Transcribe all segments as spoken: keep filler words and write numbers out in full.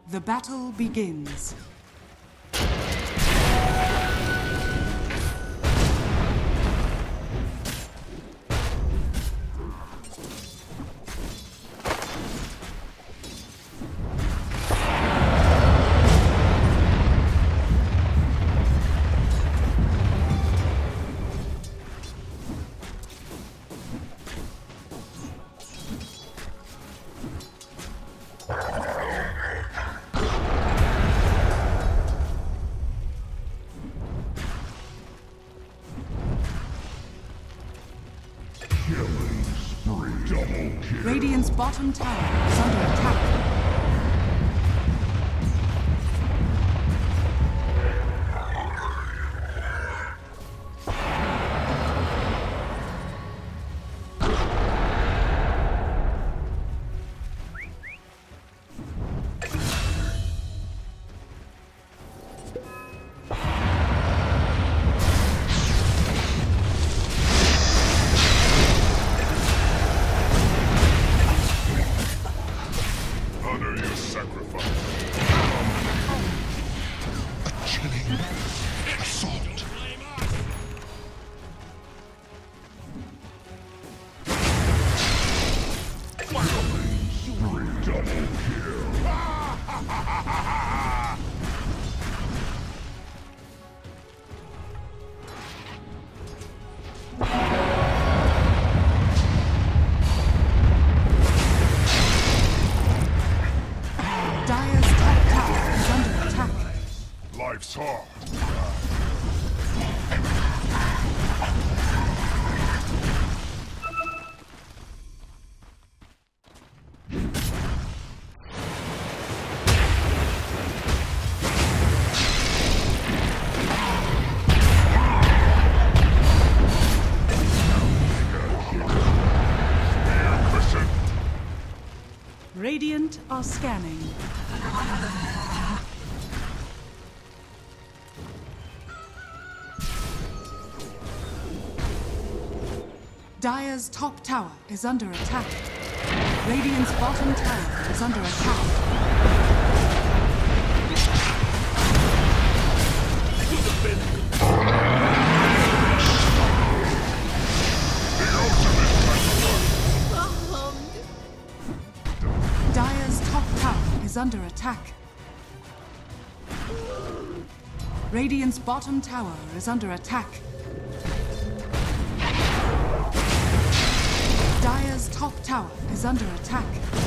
The battle begins. Radiant's bottom tower is under attack. Life's hard. Radiant are scanning. Dire's top tower is under attack. Radiant's bottom tower is under attack. Dire's top tower is under attack. Radiant's bottom tower is under attack. Dire's top tower is under attack.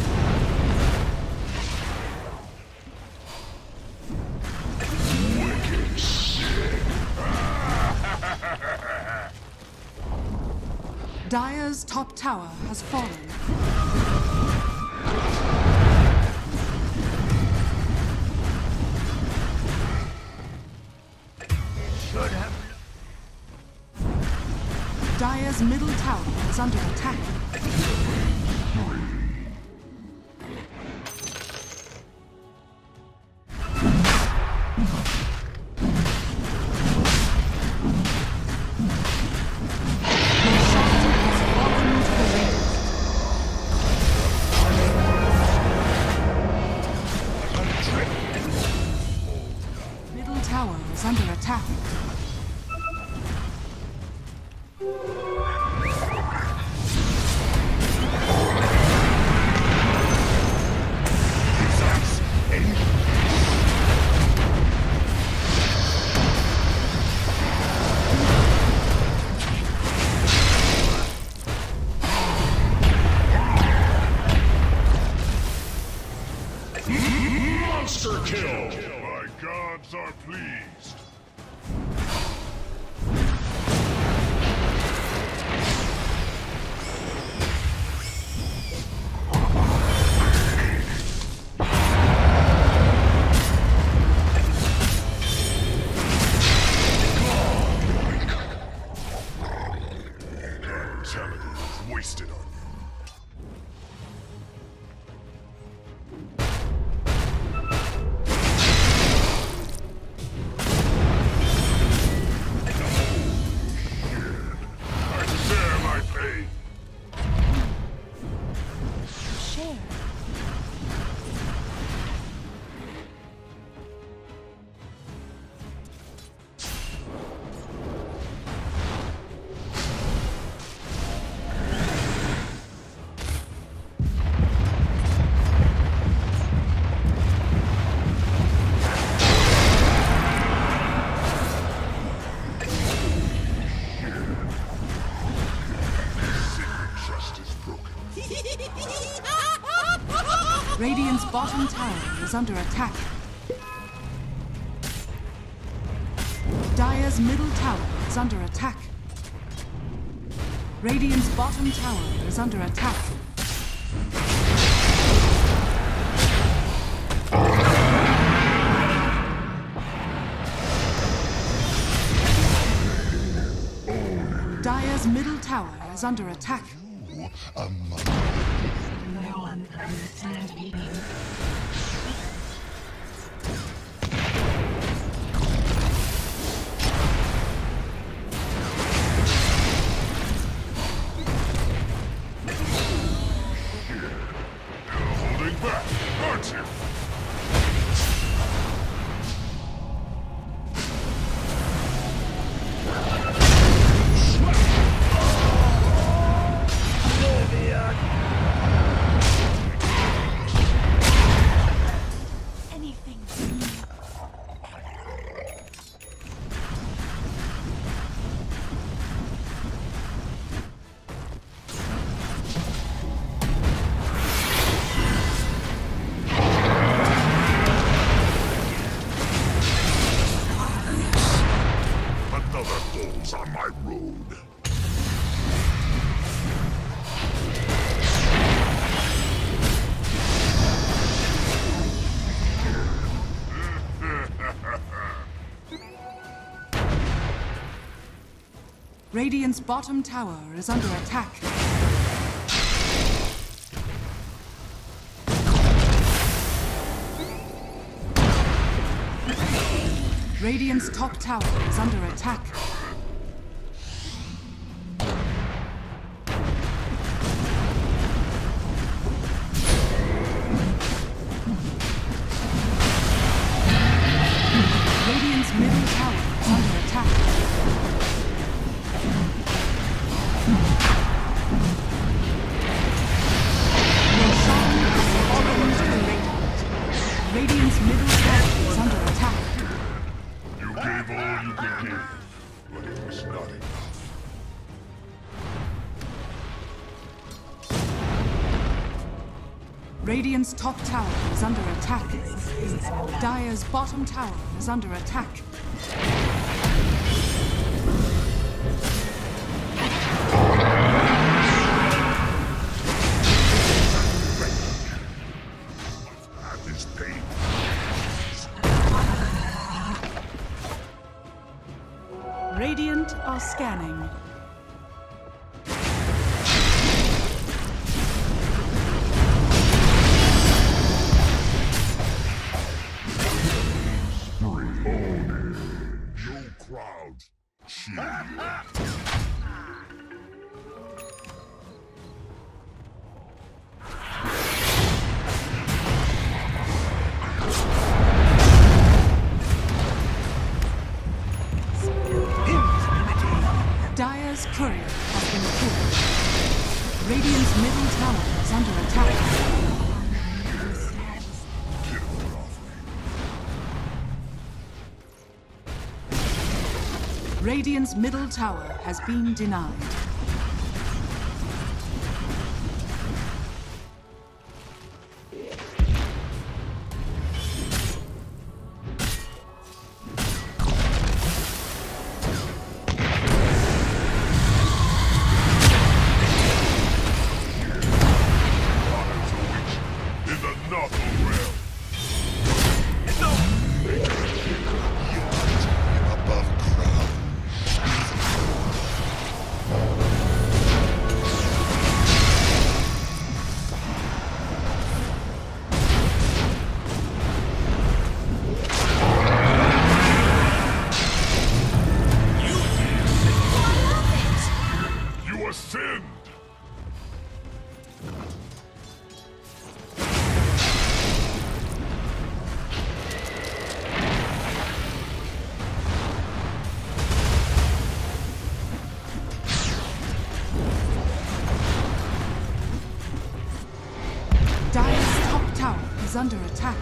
Wicked shit. Dire's top tower has fallen. Should have. Dire's middle tower is under attack. Middle tower is under attack. Monster kill! My gods are pleased. Brutality is wasted on you. Radiant's bottom tower is under attack. Dire's middle tower is under attack. Radiant's bottom tower is under attack. Dire's middle tower is under attack. No one understands me. Back, aren't you? Anything. Another falls on my road. Radiant's bottom tower is under attack. Radiant's top tower is under attack. Radiant's middle tower is under attack. Roshan has fallen to the Radiant. Radiant's middle tower is under attack. You gave all you could give, but it was not enough. Radiant's top tower is under attack. Dire's bottom tower is under attack. I've this pain. Radiant are scanning. No crowd. Cheer you. Dire's courier has been killed. Radiant's middle tower is under attack. Radiant's middle tower has been denied. In the Northern realm. Above ground. You ascend. Dire's top tower is under attack.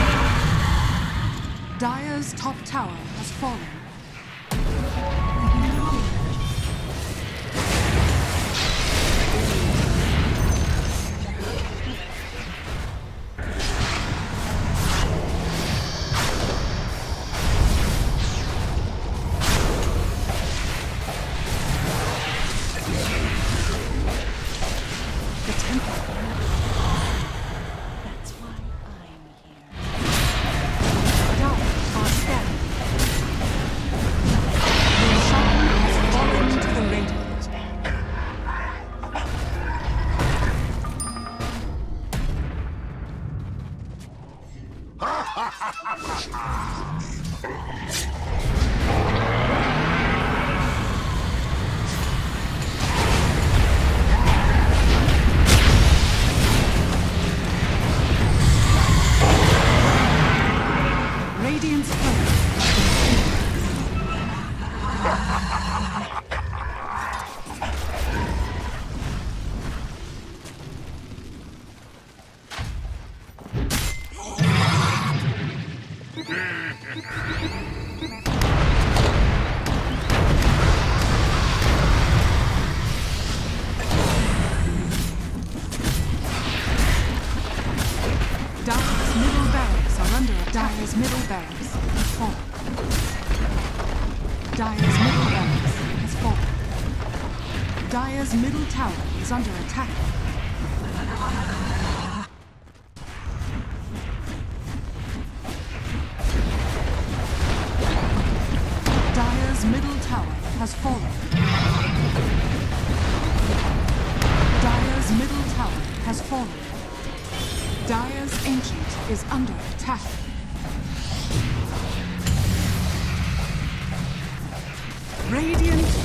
Dire's top tower has fallen. Dire's middle barracks has fallen. Dire's middle tower is under attack. Dire's middle tower has fallen. Dire's middle tower has fallen. Dire's ancient is under attack. Radiant